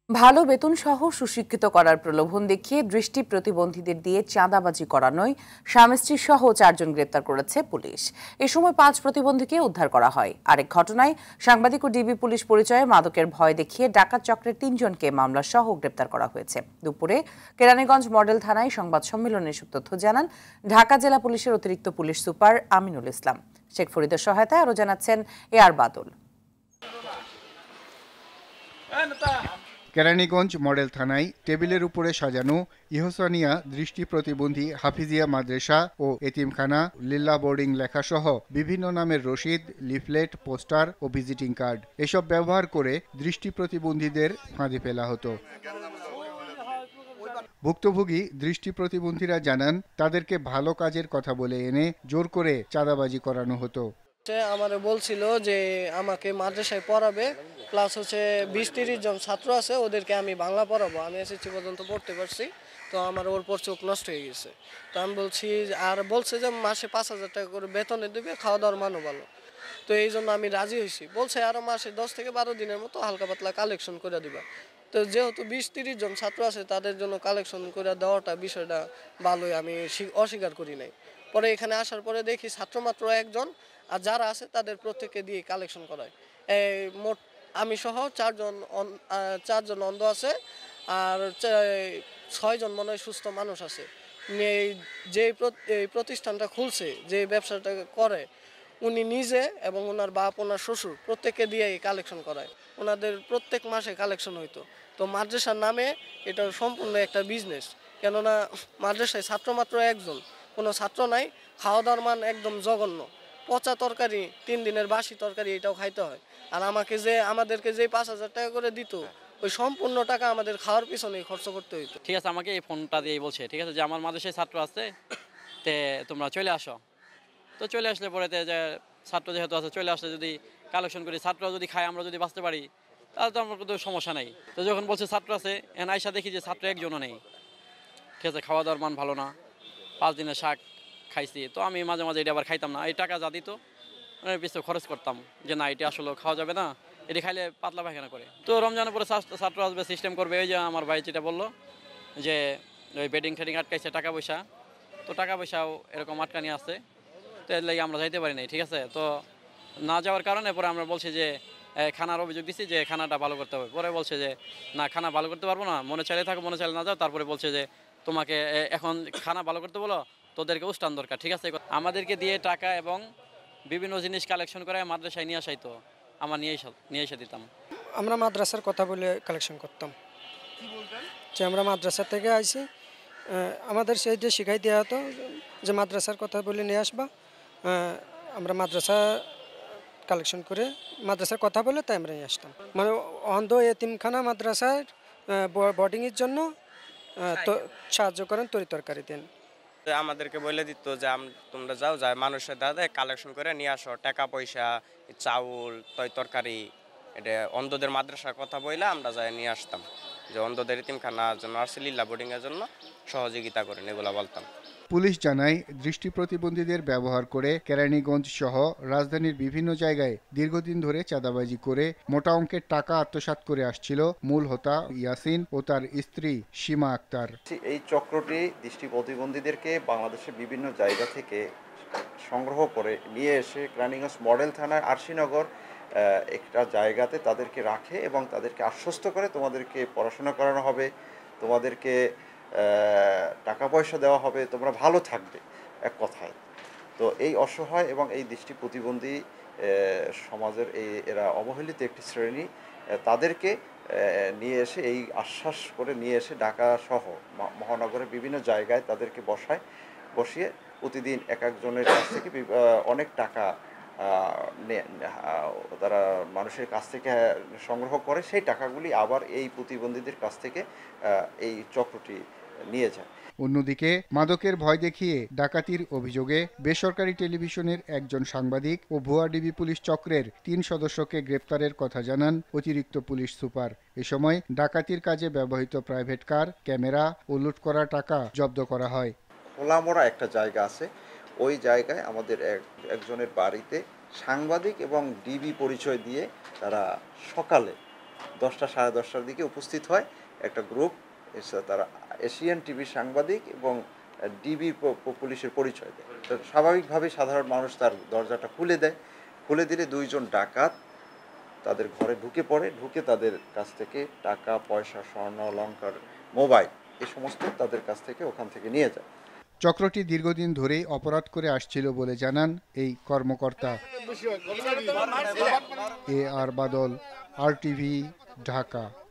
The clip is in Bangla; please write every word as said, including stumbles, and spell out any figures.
ভালো বেতনসহ সুশিক্ষিত করার প্রলোভন দেখিয়ে দৃষ্টি প্রতিবন্ধীদের দিয়ে চাঁদাবাজি করানোয় স্বামী স্ত্রী সহ চারজন গ্রেপ্তার করেছে পুলিশ। এ সময় পাঁচ প্রতিবন্ধীকে উদ্ধার করা হয়। আরেক ঘটনায় সাংবাদিক ও ডিবি পুলিশ পরিচয়ে মাদকের ভয় দেখিয়ে ডাকাত চক্রের তিনজনকে মামলা সহ গ্রেপ্তার করা হয়েছে। দুপুরে কেরানীগঞ্জ মডেল থানায় সংবাদ সম্মেলনে এসব তথ্য জানান ঢাকা জেলা পুলিশের অতিরিক্ত পুলিশ সুপার আমিনুল ইসলাম। শেখ ফরিদের সহায়তায় আরও জানাচ্ছেন এ আর বাদল। কেরানীগঞ্জ মডেল থানায় টেবিলের উপরে সাজানো ইহসানিয়া দৃষ্টি প্রতিবন্ধী হাফিজিয়া মাদ্রাসা ও এতিমখানা, লিল্লা বোর্ডিং লেখাসহ বিভিন্ন নামের রসিদ, লিফলেট, পোস্টার ও ভিজিটিং কার্ড এসব ব্যবহার করে দৃষ্টি প্রতিবন্ধীদের ফাঁদে ফেলা হতো। ভুক্তভোগী দৃষ্টি প্রতিবন্ধীরা জানান তাদেরকে ভালো কাজের কথা বলে এনে জোর করে চাঁদাবাজি করানো হতো। আমার বলছিল যে আমাকে মাদ্রাসায় পড়াবে, প্লাস হচ্ছে বিশ তিরিশ জন ছাত্র আছে, ওদেরকে আমি বাংলা পড়াবো। আমি এসএসসি পর্যন্ত পড়তে পারছি, তো আমার ওর পর চোখ নষ্ট হয়ে গেছে। তো আমি বলছি, আর বলছে যে মাসে পাঁচ হাজার টাকা করে বেতনে দেবে, খাওয়া দাওয়ার মানও ভালো। তো এই জন্য আমি রাজি হয়েছি। বলছে আরও মাসে দশ থেকে বারো দিনের মতো হালকা পাতলা কালেকশন করে দিবা। তো যেহেতু বিশ তিরিশ জন ছাত্র আছে, তাদের জন্য কালেকশন করে দেওয়াটা বিষয়টা ভালোই, আমি অস্বীকার করি নাই। পরে এখানে আসার পরে দেখি ছাত্র মাত্র একজন, আর যারা আছে তাদের প্রত্যেককে দিয়ে কালেকশন করায়। এই মোট আমি সহ চারজন চারজন অন্ধ আছে, আর ছয়জন মনে হয় সুস্থ মানুষ আছে। এই যে প্রতিষ্ঠানটা খুলছে, যে ব্যবসাটা করে, উনি নিজে এবং ওনার বাপ, ওনার শ্বশুর প্রত্যেককে দিয়ে কালেকশন করায়। ওনাদের প্রত্যেক মাসে কালেকশন হইতো। তো মাদ্রাসার নামে এটা সম্পূর্ণ একটা বিজনেস, কেননা মাদ্রাসায় ছাত্র মাত্র একজন, কোনো ছাত্র নাই, খাওয়া দাওয়ার মান একদম জঘন্য। পচা তরকারি, তিন দিনের বাসি তরকারি, এটাও খাইতে হয়। আর আমাকে যে আমাদেরকে যে পাঁচ হাজার টাকা করে দিত, ওই সম্পূর্ণ টাকা আমাদের খাওয়ার পিছনে খরচ করতে হইতো। ঠিক আছে, আমাকে এই ফোনটা দিয়ে বলছে, ঠিক আছে, যে আমার মাদ্রাসায় ছাত্র আছে, তে তোমরা চলে আসো। তো চলে আসলে পরে যে ছাত্র যেহেতু আছে, চলে আসলে যদি কালেকশন করি, ছাত্র যদি খায়, আমরা যদি বাঁচতে পারি, তাহলে তো আমার কোনো সমস্যা নেই। তো যখন বলছে ছাত্র আছে, এখন আইসা দেখি যে ছাত্র একজনও নেই। ঠিক আছে, খাওয়া দাওয়ার মান ভালো না, পাঁচ দিনের শাক খাইছি। তো আমি মাঝে মাঝে এটা আবার খাইতাম না। এই টাকা যা দিত পিছনে খরচ করতাম, যে না এটা আসলে খাওয়া যাবে না, এটি খাইলে পাতলা পায়খানা করে। তো রমজানের পরে ছাত্র আসবে, সিস্টেম করবে। ওই যে আমার ভাই যেটা বললো যে ওই বেডিং টেডিং আটকাইছে, টাকা পয়সা, তো টাকা পয়সাও এরকম আটকানি আছে। তো এর লাগে আমরা যাইতে পারি নাই। ঠিক আছে, তো না যাওয়ার কারণে পরে আমরা বলছি যে খানার অভিযোগ দিচ্ছি যে খানাটা ভালো করতে হবে। পরে বলছে যে না, খানা ভালো করতে পারবো না, মনে চাইলে থাকো, মনে চাইলে না যাও। তারপরে বলছে যে তোমাকে এখন খানা ভালো করতে বলো, তোদেরকে উস্তান দরকার। ঠিক আছে, আমাদেরকে দিয়ে টাকা এবং বিভিন্ন জিনিস কালেকশন করে মাদ্রাসায় নিয়ে আসাইতো, আমার নিয়ে নিয়ে এসে দিতাম। আমরা মাদ্রাসার কথা বলে কালেকশন করতাম, যে আমরা মাদ্রাসা থেকে আইছি, আমাদের সেই যে শিখাই দেওয়া হতো যে মাদ্রাসার কথা বলে নিয়ে আসবা, আমরা মাদ্রাসা কালেকশন করে মাদ্রাসার কথা বলে তাই আমরা নিয়ে আসতাম। মানে অন্ধ এতিমখানা মাদ্রাসার বোর্ডিংয়ের জন্য তো সাহায্য করেন, তরি তরকারি দেন। আমাদেরকে বলে দিত যে তোমরা যাও, যায় মানুষের দাদা কালেকশন করে নিয়ে আসো, টাকা পয়সা, চাউল, তরি তরকারি। এটা অন্ধদের মাদ্রাসার কথা বলে আমরা যাই নিয়ে আসতাম, যে অন্ধদের এতিমখানার জন্য আসছে, লিল্লা বোর্ডিংয়ের জন্য সহযোগিতা করেন, এগুলো বলতাম। পুলিশ জানায় দৃষ্টি প্রতিবন্ধীদের ব্যবহার করে কেরানীগঞ্জ সহ রাজধানীর বিভিন্ন জায়গায় দীর্ঘদিন ধরে চাঁদাবাজি করে মোটা অঙ্কের টাকা আত্মসাৎ করে আসছিল মূল হোতা ইয়াসিন ও তার স্ত্রী সীমা আক্তার। এই চক্রটি দৃষ্টি প্রতিবন্ধীদেরকে বাংলাদেশের বিভিন্ন জায়গা থেকে সংগ্রহ করে নিয়ে এসে কেরানীগঞ্জ মডেল থানার আরশিনগর একটা জায়গাতে তাদেরকে রাখে এবং তাদেরকে আশ্বস্ত করে তোমাদেরকে পড়াশোনা করানো হবে, তোমাদেরকে টাকা পয়সা দেওয়া হবে, তোমরা ভালো থাকবে, এক কথায়। তো এই অসহায় এবং এই দৃষ্টি প্রতিবন্ধী সমাজের এই এরা অবহেলিত একটি শ্রেণী, তাদেরকে নিয়ে এসে এই আশ্বাস করে নিয়ে এসে ঢাকা সহ মহানগরের বিভিন্ন জায়গায় তাদেরকে বসায়, বসিয়ে প্রতিদিন এক একজনের কাছ থেকে অনেক টাকা তারা মানুষের কাছ থেকে সংগ্রহ করে। সেই টাকাগুলি আবার এই প্রতিবন্ধীদের কাছ থেকে এই চক্রটি নিয়ে যায়। অন্যদিকে মাদকের ভয় দেখিয়ে ডাকাতির অভিযোগে বেসরকারি টেলিভিশনের একজন সাংবাদিক ও ভুয়া ডিবি পুলিশ চক্রের তিন সদস্যকে গ্রেপ্তারের কথা জানান অতিরিক্ত পুলিশ সুপার। এ সময় ডাকাতির কাজে ব্যবহৃত প্রাইভেট কার, ক্যামেরা ও লুট করা টাকা জব্দ করা হয়। খোলামোড়া একটা জায়গা আছে, ওই জায়গায় আমাদের এক একজনের বাড়িতে সাংবাদিক এবং ডিবি পরিচয় দিয়ে তারা সকালে দশটা সাড়ে দশটার দিকে উপস্থিত হয় একটা গ্রুপ। এসে তারা এশিয়ান টিভির সাংবাদিক এবং ডিবি পুলিশের পরিচয় দেয়। তো স্বাভাবিকভাবেই সাধারণ মানুষ তার দরজাটা খুলে দেয়। খুলে দিলে দুইজন ডাকাত তাদের ঘরে ঢুকে পড়ে, ঢুকে তাদের কাছ থেকে টাকা পয়সা, স্বর্ণ অলংকার, মোবাইল এই সমস্ত তাদের কাছ থেকে ওখান থেকে নিয়ে যায়। চক্রটি দীর্ঘদিন ধরেই অপরাধ করে আসছিল বলে জানান এই কর্মকর্তা। A R Badal, R TV, Dhaka.